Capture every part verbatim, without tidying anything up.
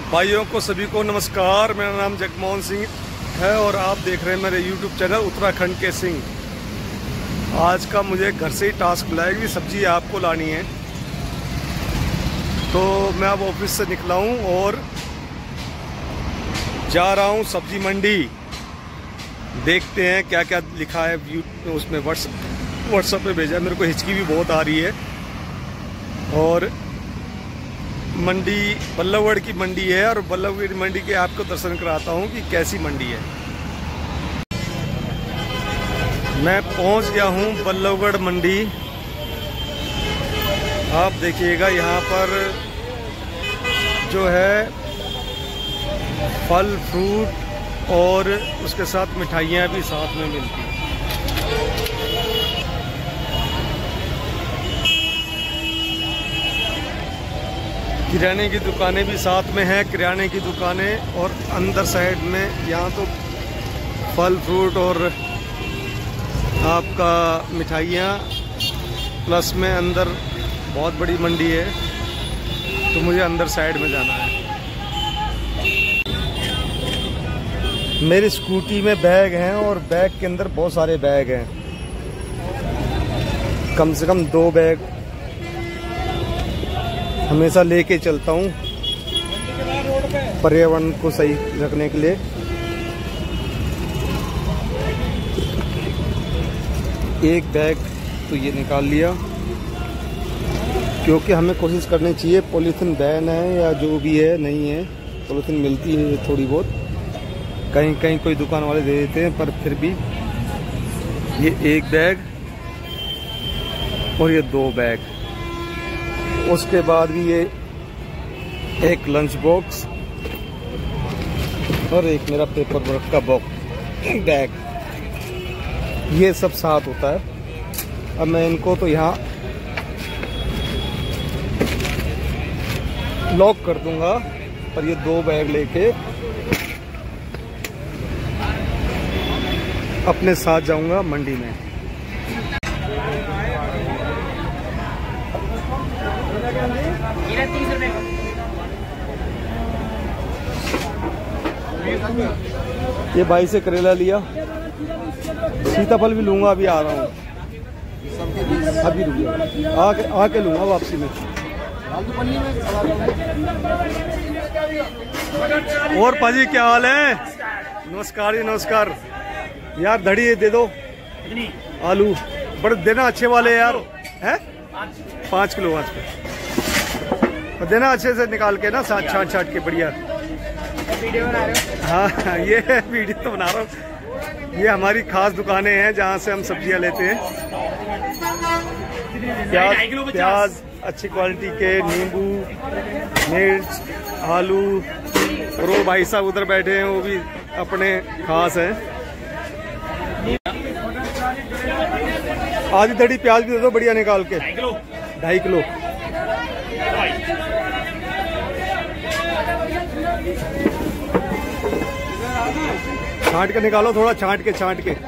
भाइयों को सभी को नमस्कार। मेरा नाम जगमोहन सिंह है और आप देख रहे हैं मेरे यूट्यूब चैनल उत्तराखंड के सिंह। आज का मुझे घर से ही टास्क मिला है कि सब्जी आपको लानी है, तो मैं अब ऑफिस से निकला हूँ और जा रहा हूँ सब्जी मंडी। देखते हैं क्या क्या लिखा है व्यू उसमें। व्हाट्सएप व्हाट्सएप पे भेजा, मेरे को हिचकी भी बहुत आ रही है। और मंडी बल्लभगढ़ की मंडी है और बल्लभगढ़ मंडी के आपको दर्शन कराता हूँ कि कैसी मंडी है। मैं पहुँच गया हूँ बल्लभगढ़ मंडी। आप देखिएगा यहाँ पर जो है फल फ्रूट और उसके साथ मिठाइयाँ भी साथ में मिलती हैं। किराने की दुकानें भी साथ में हैं, किराने की दुकानें। और अंदर साइड में यहाँ तो फल फ्रूट और आपका मिठाइयाँ, प्लस में अंदर बहुत बड़ी मंडी है, तो मुझे अंदर साइड में जाना है। मेरी स्कूटी में बैग हैं और बैग के अंदर बहुत सारे बैग हैं, कम से कम दो बैग हमेशा लेके चलता हूँ पर्यावरण को सही रखने के लिए। एक बैग तो ये निकाल लिया, क्योंकि हमें कोशिश करनी चाहिए। पॉलीथीन बैन है या जो भी है, नहीं है, पॉलीथीन मिलती है थोड़ी बहुत, कहीं कहीं कोई दुकान वाले दे देते हैं, पर फिर भी ये एक बैग और ये दो बैग। उसके बाद भी ये एक लंच बॉक्स और एक मेरा पेपर वर्क का बॉक्स बैग, ये सब साथ होता है। अब मैं इनको तो यहाँ लॉक कर दूंगा, पर ये दो बैग लेके अपने साथ जाऊंगा मंडी में। ये भाई से करेला लिया, सीताफल भी लूंगा, अभी आ रहा हूँ, अभी रुकिए, आके आके लूंगा वापसी में। और पाजी क्या हाल है? नमस्कार जी, नमस्कार यार। धड़ी दे दो, आलू बड़े देना अच्छे वाले यार, हैं? पाँच किलो आज पे देना, अच्छे से निकाल के ना, साथ छाट छाट के बढ़िया। वीडियो बना रहे हो? हाँ, ये वीडियो तो बना रहा हूँ। ये हमारी खास दुकानें हैं जहाँ से हम सब्जियाँ लेते हैं। प्याज प्याज अच्छी क्वालिटी के, नींबू, मिर्च, आलू। और वो भाई साहब उधर बैठे हैं, वो भी अपने खास हैं। आधी धड़ी प्याज भी दे दो बढ़िया निकाल के, ढाई किलो। छांट के निकालो, थोड़ा छांट के छांट के।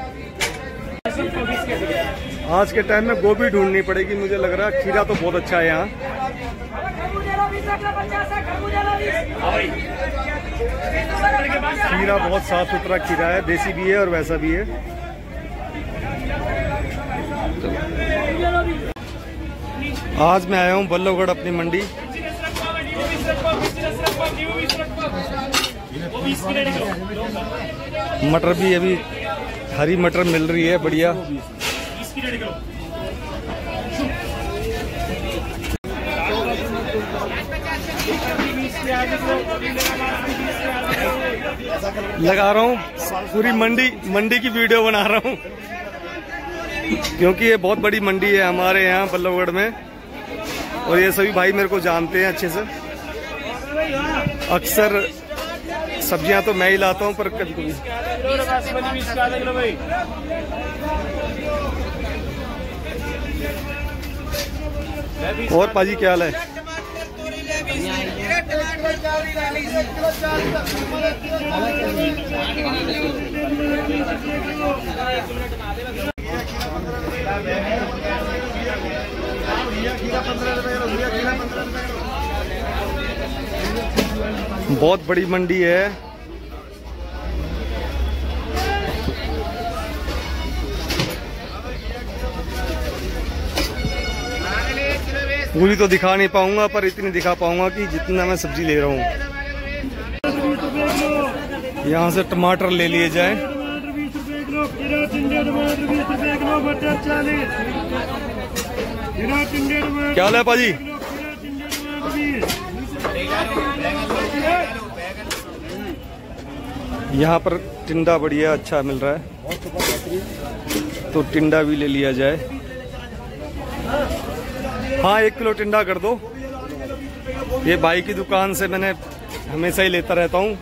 आज के टाइम में गोभी ढूंढनी पड़ेगी मुझे लग रहा है। खीरा तो बहुत अच्छा है यहाँ, खीरा बहुत साफ सुथरा खीरा है, देसी भी है और वैसा भी है। आज मैं आया हूँ बल्लभगढ़ अपनी मंडी। मटर भी अभी हरी मटर मिल रही है बढ़िया। लगा रहा हूँ पूरी मंडी मंडी की वीडियो बना रहा हूँ, क्योंकि ये बहुत बड़ी मंडी है हमारे यहाँ बल्लभगढ़ में। और ये सभी भाई मेरे को जानते हैं अच्छे से। अक्सर सब्जियां तो मैं ही लाता हूँ, पर कभी कभी और पाजी क्या हाल है? खीरा पंद्रह रुपए, खीरा पंद्रह रुपए। बहुत बड़ी मंडी है। पूरी तो दिखा नहीं पाऊंगा, पर इतनी दिखा पाऊंगा कि जितना मैं सब्जी ले रहा हूँ। यहाँ से टमाटर ले लिए जाए। क्या हाल है पाजी? यहाँ पर टिंडा बढ़िया अच्छा मिल रहा है, तो टिंडा भी ले लिया जाए। हाँ, एक किलो टिंडा कर दो। ये भाई की दुकान से मैंने हमेशा ही लेता रहता हूँ।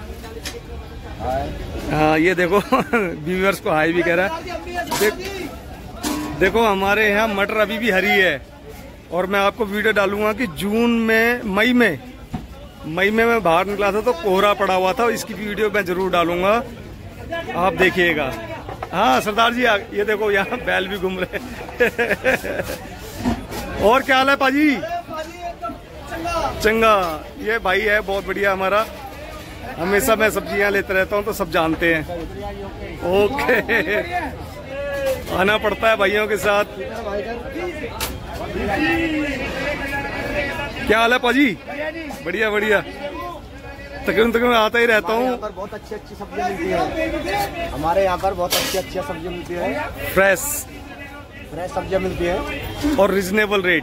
हाँ, ये देखो व्यूअर्स को हाई भी कह रहा है। देख, देखो हमारे यहाँ मटर अभी भी हरी है, और मैं आपको वीडियो डालूंगा कि जून में मई में मई में मैं बाहर निकला था तो कोहरा पड़ा हुआ था। इसकी वीडियो मैं जरूर डालूंगा, आप देखिएगा। हाँ सरदार जी, ये देखो यहाँ बैल भी घूम रहे। और क्या हाल है पाजी? चंगा। ये भाई है बहुत बढ़िया हमारा, हमेशा मैं सब्जियां लेते रहता हूँ तो सब जानते हैं। ओके, आना पड़ता है भाइयों के साथ। क्या हाल है पाजी? बढ़िया बढ़िया, तकरीबन तकरीबन आता ही रहता हूँ। यहाँ पर बहुत अच्छी अच्छी सब्जियाँ मिलती है। हमारे यहाँ पर बहुत अच्छी अच्छी सब्जियाँ मिलती है। फ्रेश फ्रेश सब्जियाँ मिलती है और रिजनेबल रेट।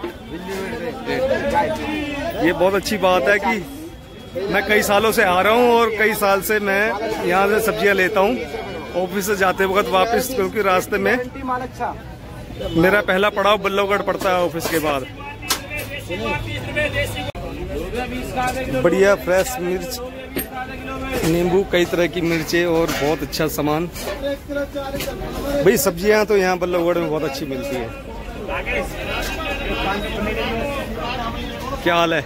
ये बहुत अच्छी बात है कि मैं कई सालों से आ रहा हूँ और कई साल से मैं यहाँ से सब्जियाँ लेता हूँ ऑफिस से जाते वक्त वापस, क्योंकि रास्ते में मेरा पहला पड़ाव बल्लभगढ़ पड़ता है ऑफिस के बाद। बढ़िया फ्रेश मिर्च, नींबू, कई तरह की मिर्चें और बहुत अच्छा सामान। भाई सब्जियां तो यहाँ बल्लभगढ़ में बहुत अच्छी मिलती है। क्या हाल है?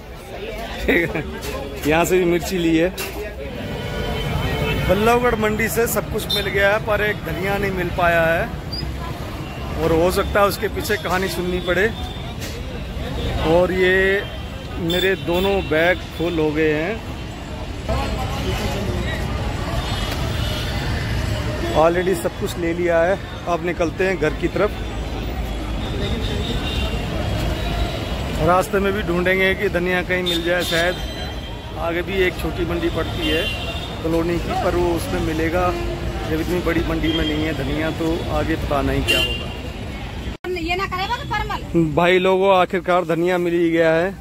यहाँ से भी मिर्ची ली है। बल्लभगढ़ मंडी से सब कुछ मिल गया है, पर एक धनिया नहीं मिल पाया है, और हो सकता है उसके पीछे कहानी सुननी पड़े। और ये मेरे दोनों बैग फुल हो गए हैं ऑलरेडी, सब कुछ ले लिया है। अब निकलते हैं घर की तरफ। रास्ते में भी ढूंढेंगे कि धनिया कहीं मिल जाए, शायद आगे भी एक छोटी मंडी पड़ती है कॉलोनी की, पर वो उसमें मिलेगा। जब इतनी बड़ी मंडी में नहीं है धनिया, तो आगे पता नहीं क्या होगा। ये ना करेगा तो परमल। भाई लोगों, आखिरकार धनिया मिल ही गया है।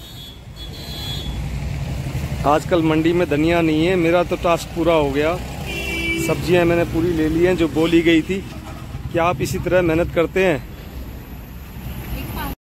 आजकल मंडी में धनिया नहीं है। मेरा तो टास्क पूरा हो गया। सब्जियां मैंने पूरी ले ली हैं जो बोली गई थी। क्या आप इसी तरह मेहनत करते हैं?